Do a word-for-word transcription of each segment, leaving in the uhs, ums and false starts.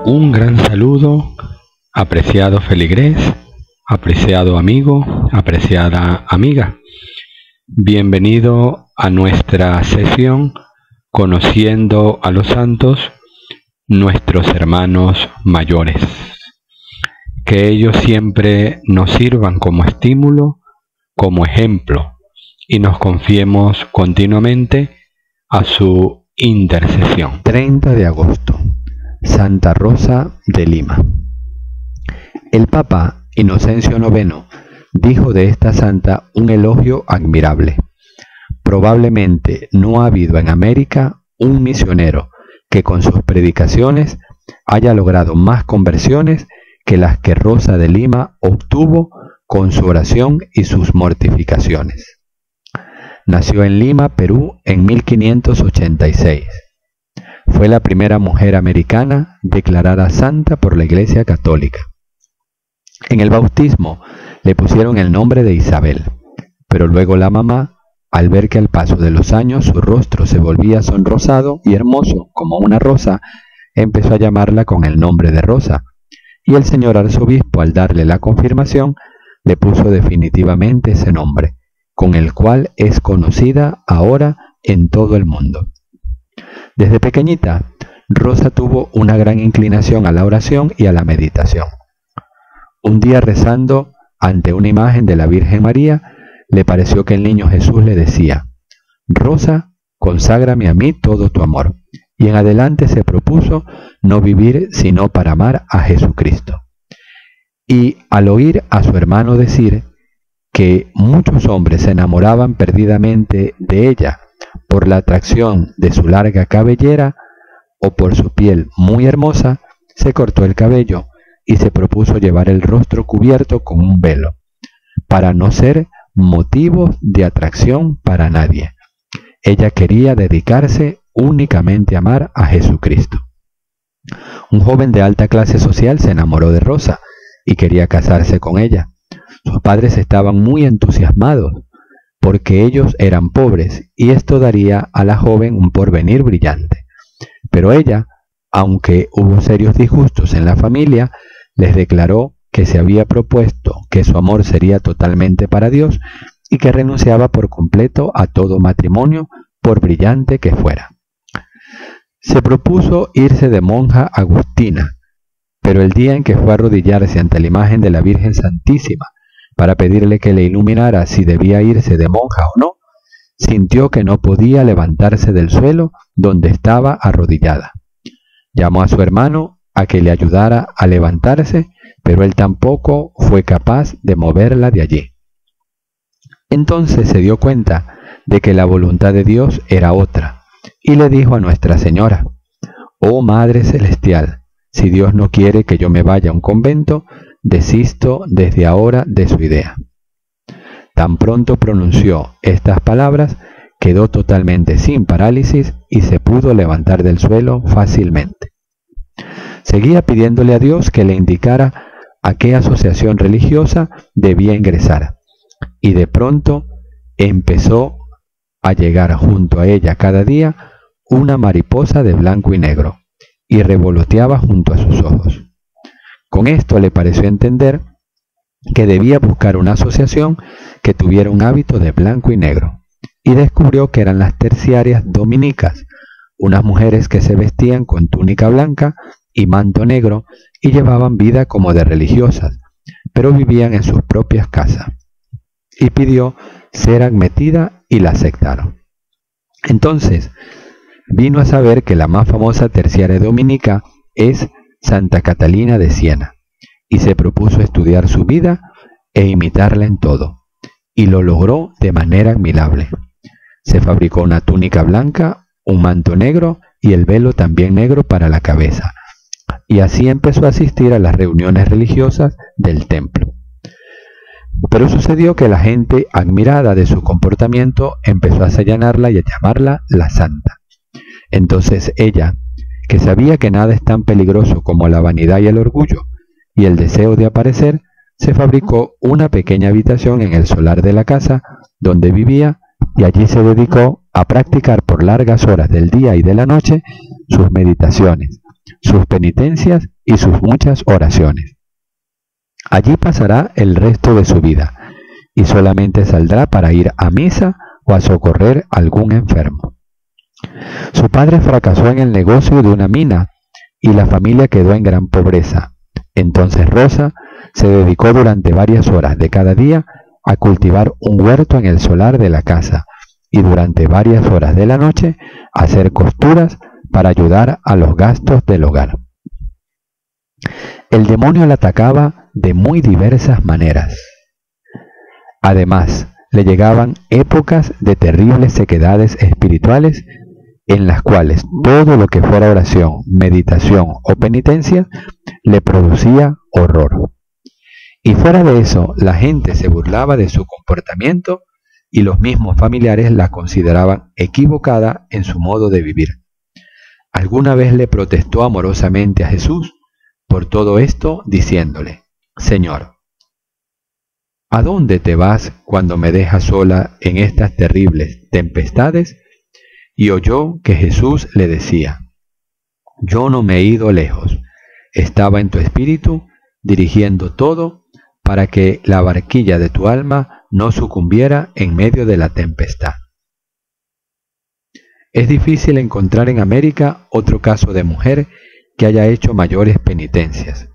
Un gran saludo, apreciado feligrés, apreciado amigo, apreciada amiga. Bienvenido a nuestra sesión Conociendo a los Santos, nuestros hermanos mayores. Que ellos siempre nos sirvan como estímulo, como ejemplo, y nos confiemos continuamente a su intercesión. treinta de agosto. Santa Rosa de Lima. El Papa Inocencio noveno dijo de esta santa un elogio admirable. Probablemente no ha habido en América un misionero que con sus predicaciones haya logrado más conversiones que las que Rosa de Lima obtuvo con su oración y sus mortificaciones. Nació en Lima, Perú, en mil quinientos ochenta y seis. Fue la primera mujer americana declarada santa por la Iglesia Católica. En el bautismo le pusieron el nombre de Isabel, pero luego la mamá, al ver que al paso de los años su rostro se volvía sonrosado y hermoso como una rosa, empezó a llamarla con el nombre de Rosa, y el señor arzobispo, al darle la confirmación, le puso definitivamente ese nombre, con el cual es conocida ahora en todo el mundo. Desde pequeñita, Rosa tuvo una gran inclinación a la oración y a la meditación. Un día, rezando ante una imagen de la Virgen María, le pareció que el niño Jesús le decía: «Rosa, conságrame a mí todo tu amor», y en adelante se propuso no vivir sino para amar a Jesucristo. Y al oír a su hermano decir que muchos hombres se enamoraban perdidamente de ella por la atracción de su larga cabellera o por su piel muy hermosa, se cortó el cabello y se propuso llevar el rostro cubierto con un velo, para no ser motivo de atracción para nadie. Ella quería dedicarse únicamente a amar a Jesucristo. Un joven de alta clase social se enamoró de Rosa y quería casarse con ella. Sus padres estaban muy entusiasmados porque ellos eran pobres y esto daría a la joven un porvenir brillante. Pero ella, aunque hubo serios disgustos en la familia, les declaró que se había propuesto que su amor sería totalmente para Dios y que renunciaba por completo a todo matrimonio, por brillante que fuera. Se propuso irse de monja agustina, pero el día en que fue a arrodillarse ante la imagen de la Virgen Santísima para pedirle que le iluminara si debía irse de monja o no, sintió que no podía levantarse del suelo donde estaba arrodillada. Llamó a su hermano a que le ayudara a levantarse, pero él tampoco fue capaz de moverla de allí. Entonces se dio cuenta de que la voluntad de Dios era otra, y le dijo a Nuestra Señora: «Oh Madre Celestial, si Dios no quiere que yo me vaya a un convento, desisto desde ahora de su idea». Tan pronto pronunció estas palabras, quedó totalmente sin parálisis y se pudo levantar del suelo fácilmente. Seguía pidiéndole a Dios que le indicara a qué asociación religiosa debía ingresar, y de pronto empezó a llegar junto a ella cada día una mariposa de blanco y negro, y revoloteaba junto a sus ojos. Con esto le pareció entender que debía buscar una asociación que tuviera un hábito de blanco y negro, y descubrió que eran las terciarias dominicas, unas mujeres que se vestían con túnica blanca y manto negro y llevaban vida como de religiosas, pero vivían en sus propias casas, y pidió ser admitida y la aceptaron. Entonces vino a saber que la más famosa terciaria dominica es Santa Catalina de Siena, y se propuso estudiar su vida e imitarla en todo, y lo logró de manera admirable. Se fabricó una túnica blanca, un manto negro y el velo también negro para la cabeza, y así empezó a asistir a las reuniones religiosas del templo. Pero sucedió que la gente, admirada de su comportamiento, empezó a señalarla y a llamarla la santa. Entonces ella, que sabía que nada es tan peligroso como la vanidad y el orgullo y el deseo de aparecer, se fabricó una pequeña habitación en el solar de la casa donde vivía y allí se dedicó a practicar por largas horas del día y de la noche sus meditaciones, sus penitencias y sus muchas oraciones. Allí pasará el resto de su vida y solamente saldrá para ir a misa o a socorrer a algún enfermo. Su padre fracasó en el negocio de una mina y la familia quedó en gran pobreza. Entonces Rosa se dedicó durante varias horas de cada día a cultivar un huerto en el solar de la casa y durante varias horas de la noche a hacer costuras para ayudar a los gastos del hogar. El demonio la atacaba de muy diversas maneras. Además, le llegaban épocas de terribles sequedades espirituales en las cuales todo lo que fuera oración, meditación o penitencia le producía horror. Y fuera de eso, la gente se burlaba de su comportamiento y los mismos familiares la consideraban equivocada en su modo de vivir. Alguna vez le protestó amorosamente a Jesús por todo esto, diciéndole: Señor, ¿a dónde te vas cuando me dejas sola en estas terribles tempestades? Y oyó que Jesús le decía: Yo no me he ido lejos, estaba en tu espíritu, dirigiendo todo para que la barquilla de tu alma no sucumbiera en medio de la tempestad. Es difícil encontrar en América otro caso de mujer que haya hecho mayores penitencias.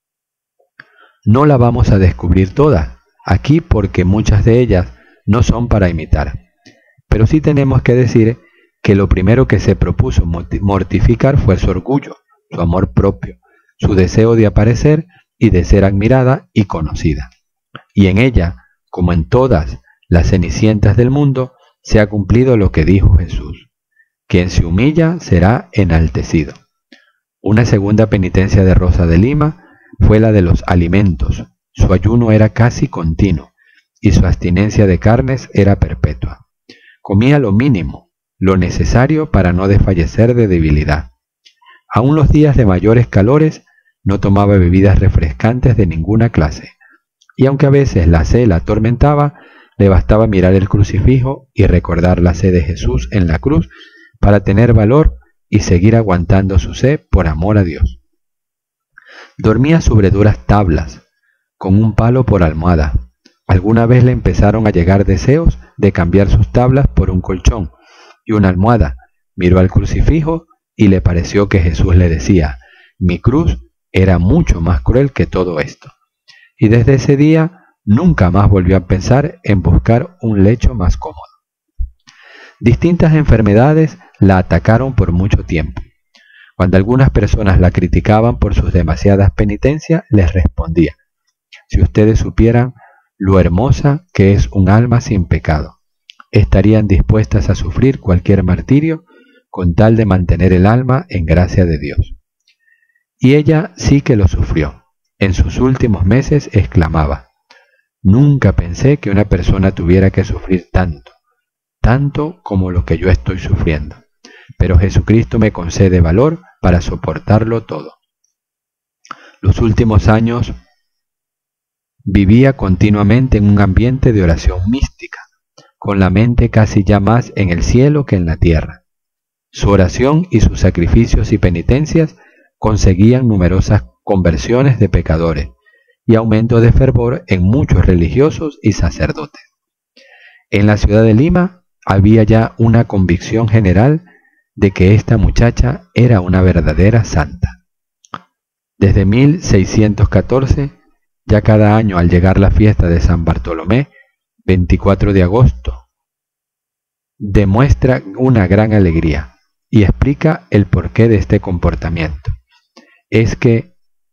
No la vamos a descubrir toda aquí porque muchas de ellas no son para imitar, pero sí tenemos que decir que lo primero que se propuso mortificar fue su orgullo, su amor propio, su deseo de aparecer y de ser admirada y conocida. Y en ella, como en todas las cenicientas del mundo, se ha cumplido lo que dijo Jesús: quien se humilla será enaltecido. Una segunda penitencia de Rosa de Lima fue la de los alimentos. Su ayuno era casi continuo y su abstinencia de carnes era perpetua. Comía lo mínimo, lo necesario para no desfallecer de debilidad. Aun los días de mayores calores no tomaba bebidas refrescantes de ninguna clase, y aunque a veces la sed la atormentaba, le bastaba mirar el crucifijo y recordar la sed de Jesús en la cruz para tener valor y seguir aguantando su sed por amor a Dios. Dormía sobre duras tablas, con un palo por almohada. Alguna vez le empezaron a llegar deseos de cambiar sus tablas por un colchón y una almohada. Miró al crucifijo y le pareció que Jesús le decía: mi cruz era mucho más cruel que todo esto. Y desde ese día nunca más volvió a pensar en buscar un lecho más cómodo. Distintas enfermedades la atacaron por mucho tiempo. Cuando algunas personas la criticaban por sus demasiadas penitencias, les respondía: si ustedes supieran lo hermosa que es un alma sin pecado, estarían dispuestas a sufrir cualquier martirio con tal de mantener el alma en gracia de Dios. Y ella sí que lo sufrió. En sus últimos meses exclamaba: nunca pensé que una persona tuviera que sufrir tanto, tanto como lo que yo estoy sufriendo. Pero Jesucristo me concede valor para soportarlo todo. Los últimos años vivía continuamente en un ambiente de oración mística, con la mente casi ya más en el cielo que en la tierra. Su oración y sus sacrificios y penitencias conseguían numerosas conversiones de pecadores y aumento de fervor en muchos religiosos y sacerdotes. En la ciudad de Lima había ya una convicción general de que esta muchacha era una verdadera santa. Desde mil seiscientos catorce, ya cada año al llegar la fiesta de San Bartolomé, veinticuatro de agosto, demuestra una gran alegría y explica el porqué de este comportamiento. Es que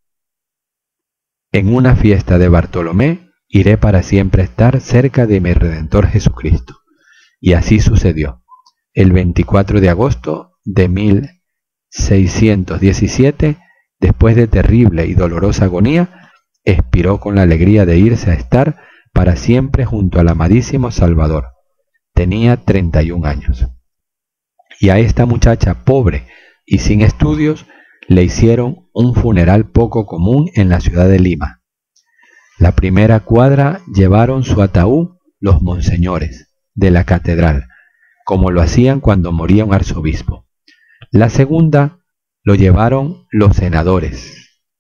en una fiesta de Bartolomé iré para siempre estar cerca de mi Redentor Jesucristo. Y así sucedió. El veinticuatro de agosto de mil seiscientos diecisiete, después de terrible y dolorosa agonía, expiró con la alegría de irse a estar para siempre junto al amadísimo Salvador. Tenía treinta y un años. Y a esta muchacha pobre y sin estudios le hicieron un funeral poco común en la ciudad de Lima. La primera cuadra llevaron su ataúd los monseñores de la catedral, como lo hacían cuando moría un arzobispo. La segunda lo llevaron los senadores,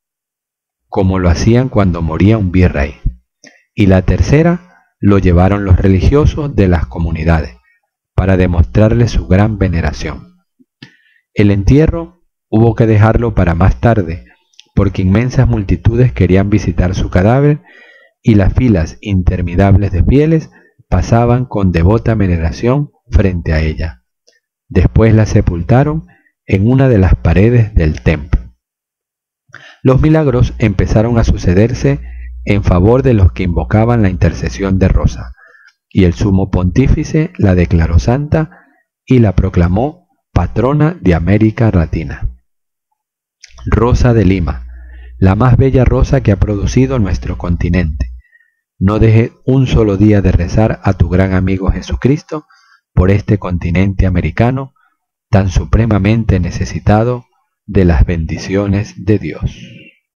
como lo hacían cuando moría un virrey. Y la tercera lo llevaron los religiosos de las comunidades, para demostrarle su gran veneración. El entierro hubo que dejarlo para más tarde, porque inmensas multitudes querían visitar su cadáver y las filas interminables de fieles pasaban con devota veneración frente a ella. Después la sepultaron en una de las paredes del templo. Los milagros empezaron a sucederse en favor de los que invocaban la intercesión de Rosa, y el sumo pontífice la declaró santa y la proclamó patrona de América Latina. Rosa de Lima, la más bella rosa que ha producido nuestro continente, no dejes un solo día de rezar a tu gran amigo Jesucristo por este continente americano tan supremamente necesitado de las bendiciones de Dios.